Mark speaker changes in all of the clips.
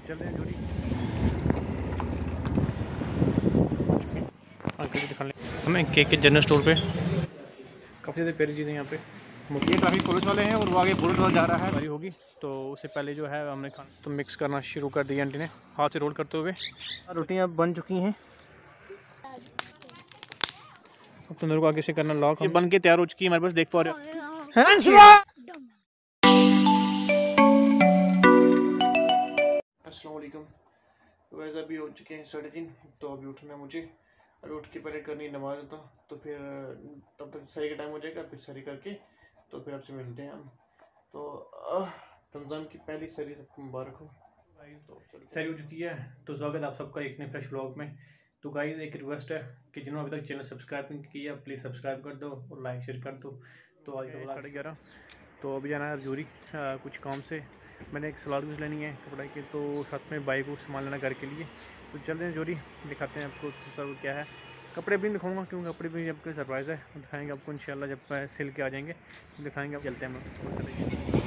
Speaker 1: चल रहे हैं जोड़ी अंकल जी दिखा लें हमें केक के जनरल स्टोर पे काफ़ी ज़्यादा प्यारी चीज़ें यहाँ पे। ये ट्रैफिक पुलिस वाले हैं और वो आगे बुलेट वाला जा रहा है बारी होगी तो उससे पहले जो है हमने खाना तो मिक्स करना शुरू कर दिया आंटी ने हाथ से रोल करते हुए। रोटियाँ बन चुकी हैं अब तो मेरे को आगे से करना लॉक। ये बन के तैयार हो चुकी है हमारे पास देख पा रहे हो। अस्सलाम वालेकुम। वैसे अभी हो चुके हैं 3:30 तो अभी उठना है मुझे। अभी उठ के पहले करनी नमाज तो फिर तब तक सही का टाइम हो जाएगा फिर सही करके तो फिर आपसे मिलते हैं हम। तो रमज़ान की पहली सरी सबको मुबारक हो। तो सरी हो चुकी है तो स्वागत है आप सबका एक नए फ्रेश व्लॉग में। तो गाइस एक रिक्वेस्ट है कि जिन्होंने अभी तक चैनल सब्सक्राइब नहीं किया प्लीज़ सब्सक्राइब कर दो और लाइक शेयर कर दो। तो आज 11:30 तो अभी जाना है जरूरी कुछ काम से। मैंने एक सलाद कुछ लेनी है कपड़े की तो साथ में बाइक को सामान लेना घर के लिए। तो चल रहे हैं जोरी दिखाते हैं आपको सर क्या है। कपड़े भी दिखाऊंगा क्योंकि कपड़े भी आपको सरप्राइज़ है दिखाएंगे आपको इंशाल्लाह जब सिल के आ जाएंगे दिखाएंगे। आप चलते हैं हम।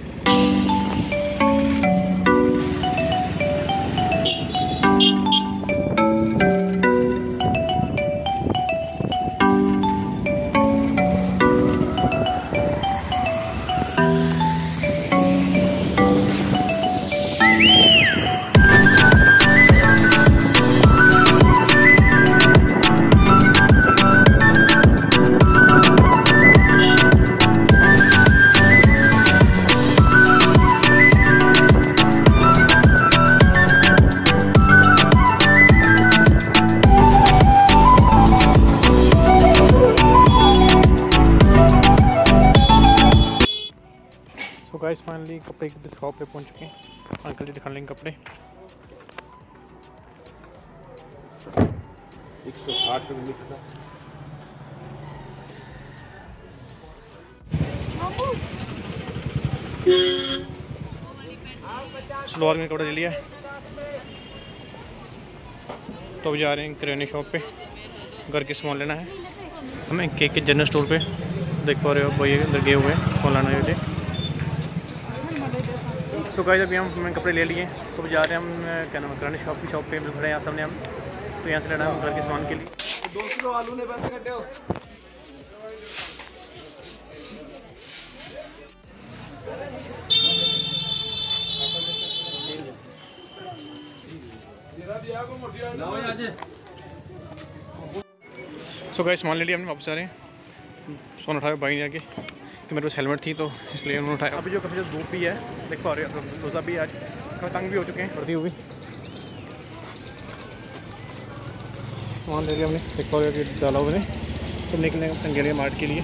Speaker 1: तो गाइस फाइनली कपड़े की शॉप पे पहुंच चुके हैं। अंकल जी दिखा लेंगे कपड़े
Speaker 2: 160 रुपये का।
Speaker 1: सलवार में कपड़ा ले लिया तो अभी जा रहे हैं किराने शॉप पे घर के सामान लेना है हमें केक के जनरल स्टोर पे देख पा रहे हो भैया अंदर गए हुए हैं फोन लाना है। तो गाइस अभी हम कपड़े ले लिए तो जा रहे हैं हम क्या नाम है किराने शॉप पे खड़े हैं यहाँ सामने हम। तो यहाँ से लेना है घर के सामान के लिए
Speaker 2: 2 किलो आलू ने पैसे कटे हो।
Speaker 1: सो गाइस सामान ले लिया हमने वापस आ रहे हैं। फ़ोन उठाया भाई ने आके कि मेरे पास हेलमेट थी तो इसलिए उन्होंने उठाया। अभी जो काफ़ी धूप भी है देख पा रहे हो रोज़ा भी आज तंग भी हो चुके हैं वर्दी हुई। सामान ले लिया हमने देख पा रहे हो कि डाला हुआ तो निकले संगेलिया मार्ट के लिए।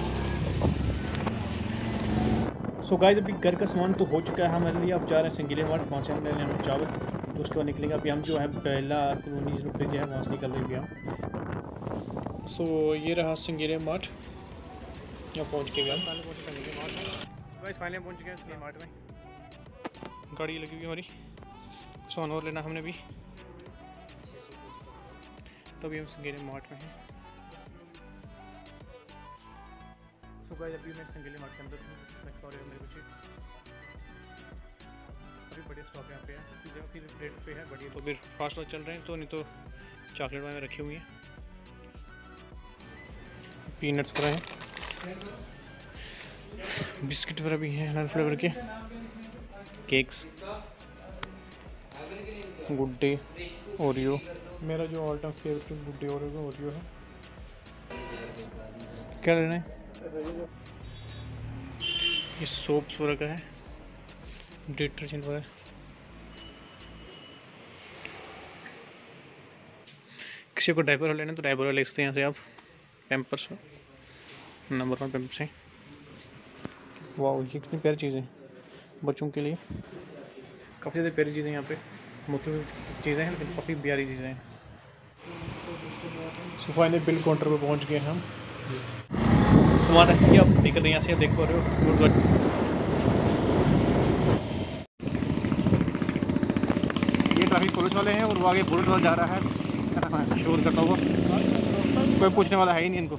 Speaker 1: सो गाइस अभी घर का सामान तो हो चुका है हमारे लिए। अब जा रहे हैं संगेलिया मार्ट वहाँ से हम ले लें हम चावल तो उसके बाद निकलेंगे। अभी हम जो है पहला कॉलोनी रुपये जो है वहाँ से निकल रहे हैं हम। सो ये रहा संगेलिया मार्ट यहाँ पहुँच के गया गाइस फाइनली पहुँच गए संगेलिया मार्ट में। गाड़ी लगी हुई हमारी सामान और लेना हमने भी तभी हम संगेलिया मार्ट में हैं। सो गाइस अभी मैं संगेलिया मार्ट के अंदर देख पा रहे हो मेरे बच्चे अभी बढ़िया स्टॉक यहाँ पे है फिर रेट पे है बढ़िया। तो फिर फास्ट चल रहे हैं तो नहीं तो चॉकलेट वगैरह रखी हुई हैं पीनट्स वगैरह हैं बिस्किट वगैरह भी हैं हर फ्लेवर के केक्स गुड डे ओरियो। मेरा जो all time favourite Good Day Oreo है। क्या लेना है ये सोप्स वगैरह का है डिटर्जेंट वगैरह। किसी को डायपर लेना तो डायपर ले सकते हैं यहाँ से आप। पैम्पर्स नंबर 1 पैम्पर्स हैं। वाह ये कितनी प्यारी चीज़ें बच्चों के लिए काफ़ी ज़्यादा प्यारी चीज़ें यहाँ पे मुख्तलिफ चीज़ें हैं लेकिन काफ़ी प्यारी चीज़ें हैं। सो फाइनली बिल काउंटर पे पहुँच गए हम। सामान रख दिया अब निकल रहे हैं यहाँ से आप देख पा रहे हो। ये ट्रैफिक पुलिस वाले हैं और वो आगे बुलेट वाला जा रहा है शोर करता हुआ कोई पूछने वाला है ही नहीं इनको।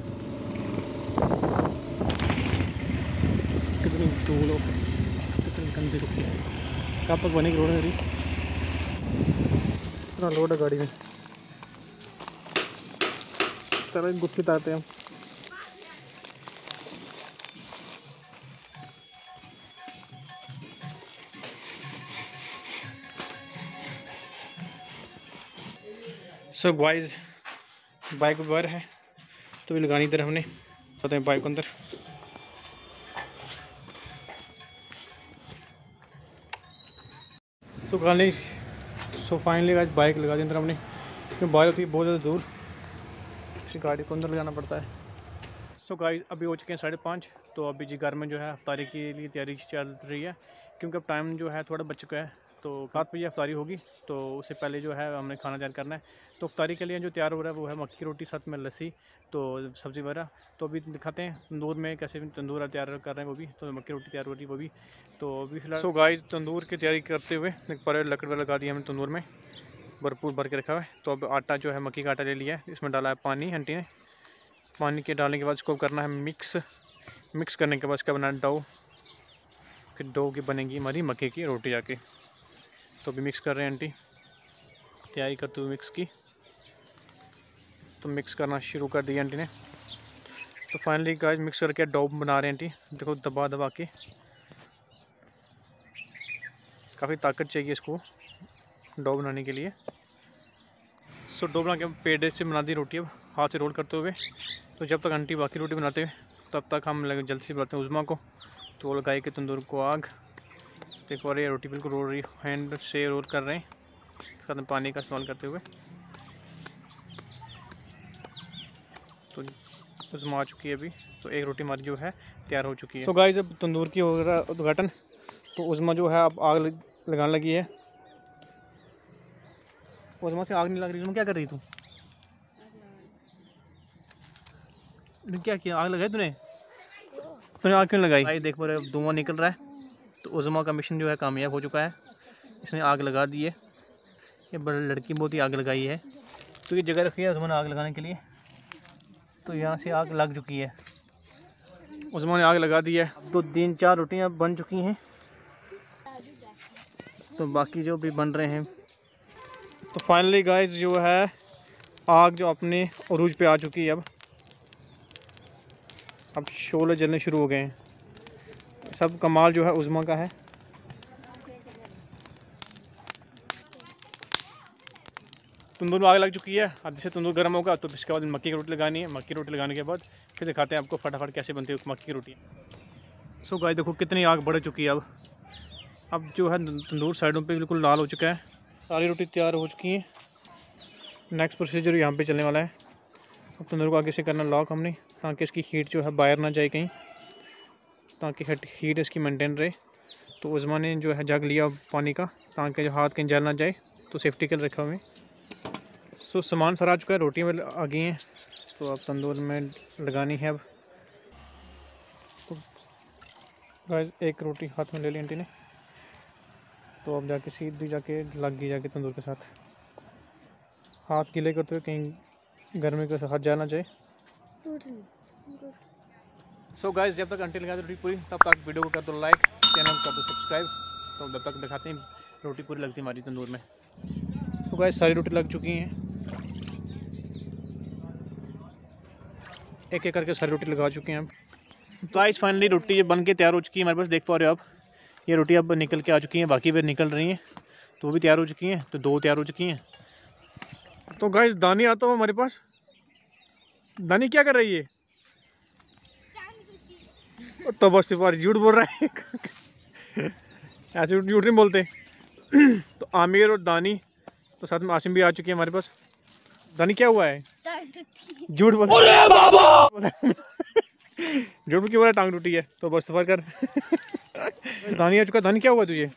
Speaker 1: कितनी धूल हो कितनी गंदी रुकी है कब तक बनेगी रोड मेरी। इतना लोड है गाड़ी में। चलो गुत्थी उतारते हैं हम। सो गाइस बाइक बाहर है तो भी लगानी इधर हमने पता है बाइक अंदर। सो गाली फाइनली गाइस बाइक लगा दी अंदर हमने, क्योंकि बाइक होती है बहुत ज़्यादा दूर, इसी गाड़ी को अंदर लगाना पड़ता है। सो गाइस अभी हो चुके हैं 5:30, तो अभी जी घर में जो है अफ्तारी के लिए तैयारी चल रही है, क्योंकि अब टाइम जो है थोड़ा बच चुका है। तो 7 बजे अफ्तारी होगी, तो उससे पहले जो है हमने खाना तैयार करना है। तो अफ्तारी के लिए जो तैयार हो रहा है वो है मक्की की रोटी साथ में लस्सी, तो सब्ज़ी वगैरह। तो अभी दिखाते हैं तंदूर में कैसे तंदूर तैयार कर रहे हैं वो भी, तो मक्की रोटी तैयार हो रही है वो भी। तो अभी फिलहाल सो गाइस तंदूर की तैयारी करते हुए पर लकड़ वाला लगा दिया हमने तंदूर में, भरपूर भर के रखा हुआ है। तो अब आटा जो है मक्की का आटा ले लिया है, इसमें डाला है पानी आंटी ने। पानी के डालने के बाद इसको करना है मिक्स करने के बाद इसका बनाना डो, फिर डो की बनेगी हमारी मक्की की रोटी जाके। तो अभी मिक्स कर रहे हैं आंटी, तैयारी करते हुए मिक्स की। तो मिक्स करना शुरू कर दिया आंटी ने। तो फाइनली गाइस मिक्स करके डो बना रहे हैं आंटी, देखो दबा दबा के। काफ़ी ताकत चाहिए इसको डो बनाने के लिए। सो डो बना के पेड़े से बना दी रोटी, अब हाथ से रोल करते हुए। तो जब तक आंटी बाकी रोटी बनाते हुए तब तक हम जल्दी से बनाते हैं उज़मा को। तो लगाए के तंदूर को आग। तो एक बार ये रोटी बिल्कुल रोल रही, हैंड से रोल कर रहे हैं साथ में पानी का इस्तेमाल करते हुए। तो उज़मा आ चुकी है अभी, तो एक रोटी हमारी जो है तैयार हो चुकी है। तो गाइस अब तंदूर की हो रहा उद्घाटन। तो उज़मा जो है अब आग लगाने लगी है। उज़मा से आग नहीं लग रही, तुम क्या कर रही तू? क्या किया, आग लगाई तूने आग क्यों लगाई? भाई देख पर धुआं निकल रहा है। तो उज़मा का मिशन जो है कामयाब हो चुका है, इसने आग लगा दी है। ये बड़ी लड़की बहुत ही आग लगाई है, तो ये जगह रखी है उज़मा ने आग लगाने के लिए। तो यहाँ से आग लग चुकी है, उज़मा ने आग लगा दी है। तो 3-4 रोटियाँ बन चुकी हैं, तो बाकी जो भी बन रहे हैं। तो फाइनली गाइस जो है आग जो अपने उरूज पे आ चुकी है। अब शोले जलने शुरू हो गए हैं। सब कमाल जो है उज़मा का है। तंदूर में आग लग चुकी है, अब जैसे तंदूर गर्म होगा तो इसके बाद मक्की की रोटी लगानी है। मक्की की रोटी लगाने के बाद फिर दिखाते हैं आपको फटाफट कैसे बनती है मक्की की रोटी। सो गाइस देखो कितनी आग बढ़ चुकी है। अब जो है तंदूर साइडों पे बिल्कुल लाल हो चुका है, सारी रोटी तैयार हो चुकी है। नेक्स्ट प्रोसीजर यहाँ पे चलने वाला है। अब तंदूर को आगे से करना लॉक हमने, ताकि इसकी हीट जो है बाहर ना जाए कहीं, ताकि हीट इसकी मेंटेन रहे। तो उज़मा ने जो है जग लिया पानी का, ताकि जो हाथ कहीं जल ना जाए, तो सेफ्टी के लिए रखा हुआ है। सो सामान सारा आ चुका है, रोटियाँ में आ गई हैं। तो अब तंदूर में लगानी है। अब तो गाइस एक रोटी हाथ में ले ली आंटी ने, तो अब जाके सीधी जाके लग गई जाके तंदूर के साथ। हाथ गीले करते हुए कहीं गर्मी के हाथ जाना जाए। सो गाइस जब तक आंटी लगा दे रोटी पूरी, तब तक वीडियो को कर दो लाइक, चैनल को कर दो सब्सक्राइब। तो जब तक दिखाते हैं रोटी पूरी लगती है हमारी तंदूर में। तो गाइस सारी रोटी लग चुकी हैं, एक एक करके सारी रोटी लगा चुके हैं। अब गाइस फाइनली रोटी ये बन के तैयार हो चुकी है हमारे पास, देख पा रहे हो आप। ये रोटी अब निकल के आ चुकी हैं, बाकी भी निकल रही हैं, तो वो भी तैयार हो चुकी हैं। तो 2 तैयार हो चुकी हैं। तो गाइस दानी आता हो हमारे पास। दानी क्या कर रही है? तो बस झूठ बोल रहा है ऐसे झूठ नहीं बोलते। तो आमिर और दानी, तो साथ में आसिम भी आ चुके हैं हमारे पास। दानी क्या हुआ है? झूठ बोल झूठ क्यों बोला? टांग टूटी है, तो बस सफर कर। दानी आ चुका। दानी क्या हुआ तुझे?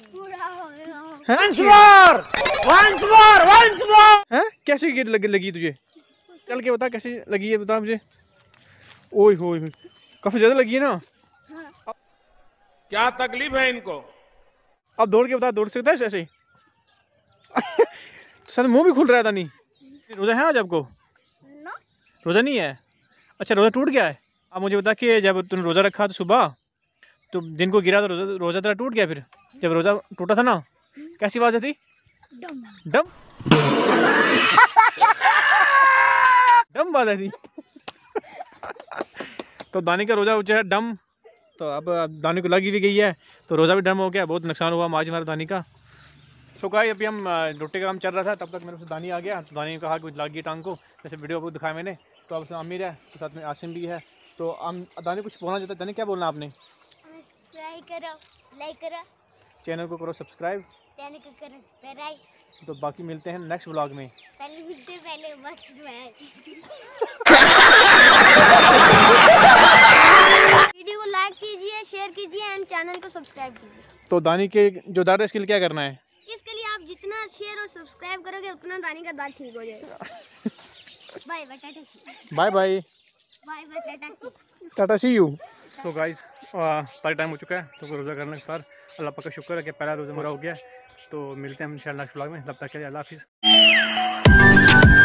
Speaker 1: कैसे लगी तुझे? चल के बता कैसे लगी है, बता मुझे। ओए होए काफी ज्यादा लगी है ना।
Speaker 2: क्या तकलीफ है इनको?
Speaker 1: अब दौड़ के बता, दौड़ सकता है ऐसे? सर मुंह भी खुल रहा है। दानी रोजा है आज आपको? रोजा नहीं है? अच्छा रोजा टूट गया है। अब मुझे बता कि जब तूने रोजा रखा तो सुबह, तो दिन को गिरा तो रोजा तेरा टूट गया। फिर जब रोजा टूटा था ना, कैसी आवाज़ थी?
Speaker 3: डम डम बात है थी। तो दानी का रोज़ा उच्चा है डम। तो अब दानी को लगी भी गई है तो रोज़ा भी डम हो गया। बहुत नुकसान हुआ आज हमारा दानी का। सो गाइस अभी हम रोटी का काम चल रहा था, तब तक मेरे से दानी आ गया। तो दानी ने कहा कि लग गई टांग को, जैसे वीडियो को दिखाया मैंने। तो अब उसमें आमिर है, तो साथ में आसिम भी है। तो दानी कुछ बोलना चाहता है। दानी क्या बोलना आपने?
Speaker 4: सब्सक्राइब करो, लाइक करो,
Speaker 3: चैनल को करो सब्सक्राइब।
Speaker 4: चैनल को करो सब्सक्राइब।
Speaker 3: तो बाकी मिलते हैं नेक्स्ट व्लॉग में।
Speaker 4: पहले मिलते हैं, पहले बस में वीडियो को लाइक कीजिए, शेयर कीजिए एंड चैनल को सब्सक्राइब कीजिए।
Speaker 3: तो दानी के जो दर्द है इसके लिए क्या करना है?
Speaker 4: इसके लिए आप जितना शेयर और सब्सक्राइब करोगे उतना दानी का दर्द ठीक हो जाएगा। Bye bye, tata see
Speaker 3: bye bye,
Speaker 4: bye bye, tata see
Speaker 3: tata see you. तो गाइस पार्टी टाइम हो चुका है, तो रोज़ा करने पर अल्लाह पाक का शुक्र है कि पहला रोज़ा पूरा हो गया। तो मिलते हैं इंशाल्लाह नेक्स्ट व्लॉग में। तब तक के लिए अल्लाह हाफिज़।